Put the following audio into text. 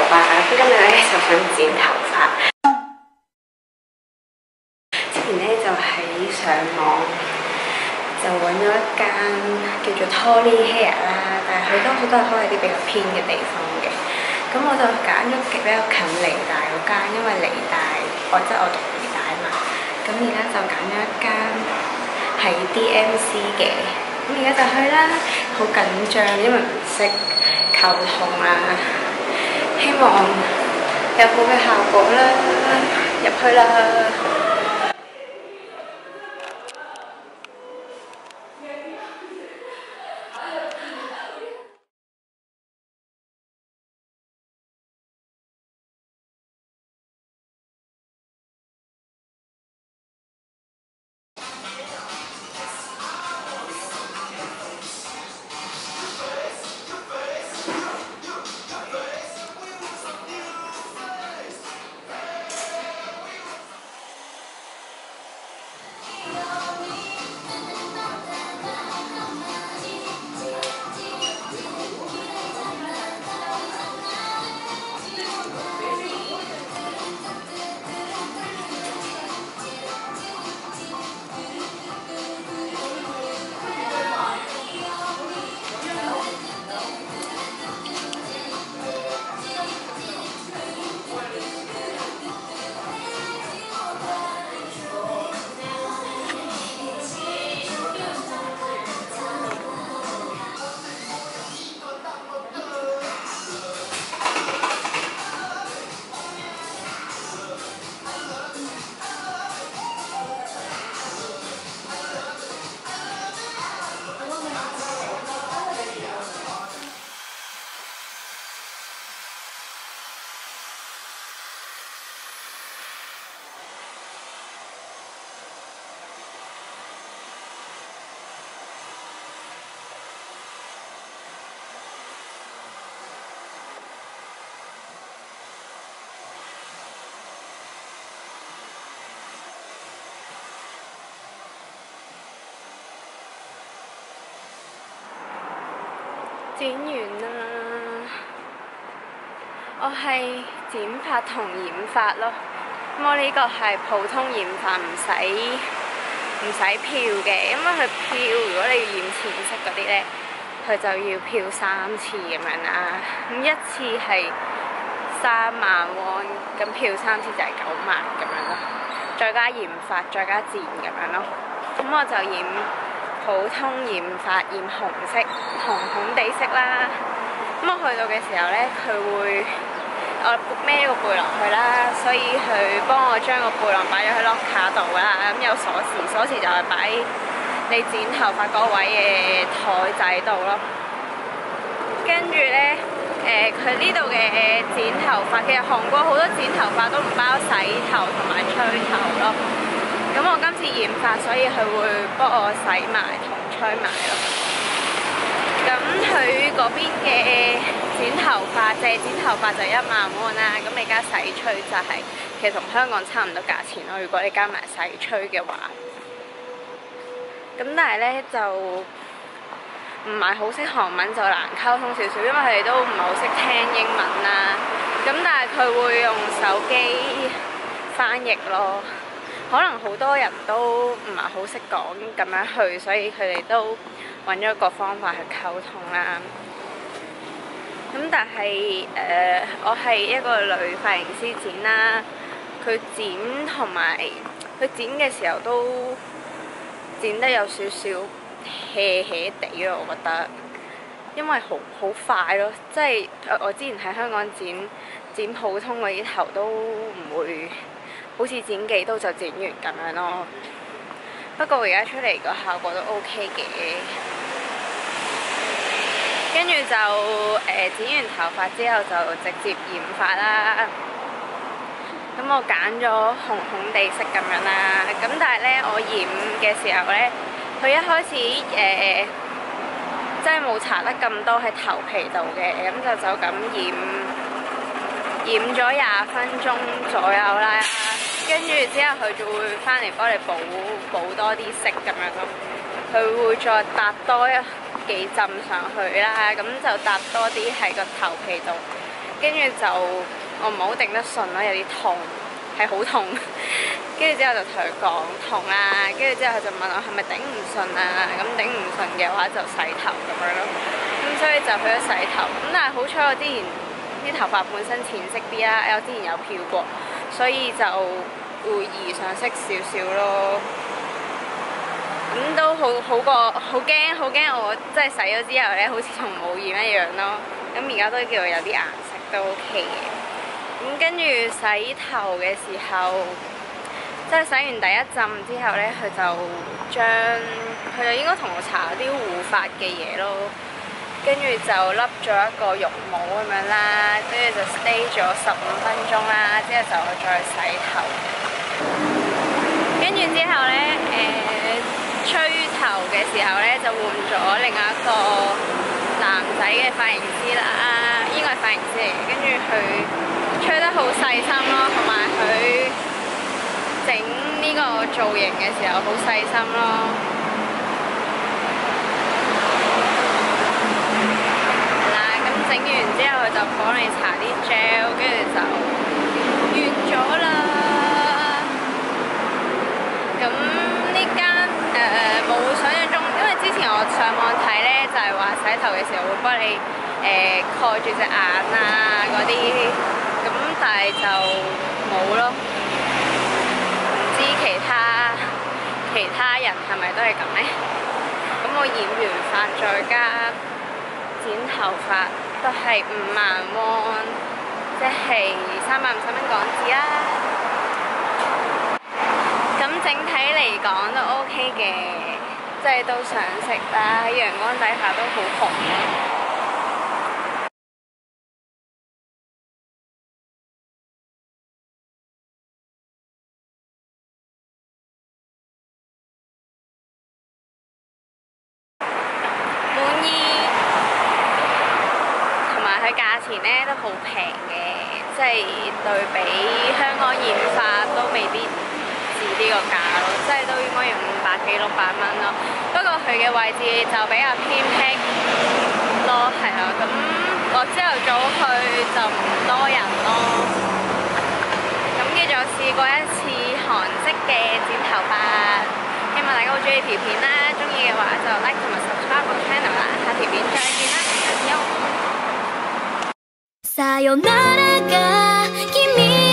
髮，今日咧就想剪頭髮。之前咧就喺上網就揾咗一間叫做 Tolly Hair 啦，但係佢多數都係開喺啲比較偏嘅地方嘅。咁我就揀咗比較近離大嗰間，因為離大我讀離大嘛。咁而家就揀咗一間喺 DMC 嘅。咁而家就去啦，好緊張，因為唔識溝通啦。希望有好嘅效果啦，入去啦。剪完啦，我係剪髮同染髮咯。咁我呢個係普通染髮，唔使漂嘅，因為佢漂如果你要染淺色嗰啲呢，佢就要漂3次咁樣啦。咁一次係3萬won，咁漂3次就係9萬咁樣咯。再加染髮，再加剪咁樣咯。咁我就染普通染髮，染紅色、紅地色啦。咁我去到嘅時候呢，佢會我孭個背囊去啦，所以佢幫我將個背囊擺咗喺 locker 度啦。咁有鎖匙就係擺你剪頭髮嗰位嘅台仔度咯。跟住呢，佢呢度嘅剪頭髮，其實韓國好多剪頭髮都唔包洗頭同埋吹頭咯。咁我今次染髮，所以佢會幫我洗埋同吹埋咯。咁佢嗰邊嘅剪頭髮，借剪頭髮就1萬won啦。咁你加洗吹就係、其實同香港差唔多價錢咯。如果你加埋洗吹嘅話，咁但係呢，就唔係好識韓文，就難溝通少少，因為佢哋都唔係好識聽英文啦。咁但係佢會用手機翻譯咯。可能好多人都唔係好識講咁樣去，所以佢哋都揾咗一個方法去溝通啦。咁但係我係一個女髮型師剪啦，佢剪同埋佢剪嘅時候都剪得有少少 hea 地咯，我覺得，因為好快咯，即係我之前喺香港剪普通嗰啲頭都唔會好似剪幾刀就剪完咁樣咯。不過而家出嚟個效果都 OK 嘅。跟住就剪完頭髮之後就直接染髮啦。咁我揀咗紅地色咁樣啦。咁但係呢，我染嘅時候呢，佢一開始真係冇搽得咁多喺頭皮度嘅，咁就咁染咗20分鐘左右啦。跟住之後佢就會翻嚟幫你補多啲色咁樣咯。佢會再搭多幾浸上去啦，咁就搭多啲喺個頭皮度， 跟住就我唔係好頂得順咯，有啲痛，係好痛。跟住之後就同佢講痛啦，跟住之後佢就問我係咪頂唔順啊？咁頂唔順嘅話就洗頭咁樣咯。咁所以就去咗洗頭。咁但係好彩我之前啲頭髮本身淺色啲啦，我之前有漂過，所以就會易上色少少咯。咁都好過，好驚我即係洗咗之後咧，好似同冇染一樣咯。咁而家都叫做有啲顏色都 OK 嘅。咁跟住洗頭嘅時候，即係洗完第一浸之後咧，佢就應該同我搽啲護髮嘅嘢咯。跟住就笠咗一個浴帽咁樣啦，跟住就 stay 咗15分鐘啦，之後就再洗頭。跟住之後咧，吹頭嘅時候咧就換咗另一個男仔嘅髮型師啦，應該係髮型師嚟嘅。跟住佢吹得好細心咯，同埋佢整呢個造型嘅時候好細心咯。係啦，咁整完之後佢就幫你搽啲 gel， 跟住就完咗啦。咁呢間冇想象中，因為之前我上網睇咧，就係話洗頭嘅時候會幫你蓋住隻眼啊嗰啲，咁但係就冇咯。唔知其他人係咪都係咁呢？咁我染完髮再加剪頭髮都係5萬won，即係350蚊港紙啦。咁整體嚟講都 OK 嘅，即係都想食啦，喺陽光底下都好紅咯。滿意，同埋佢價錢咧都好平嘅，即係對比香港染髮都未必呢個價咯，即係都應該要500幾600蚊咯。不過佢嘅位置就比較偏僻咯，係啊。咁我朝頭早去就唔多人咯。咁叫做試過一次韓式嘅剪頭髮，希望大家好中意條片啦。中意嘅話就 like 同埋 subscribe 我 channel 啦。下條片再見啦，adios。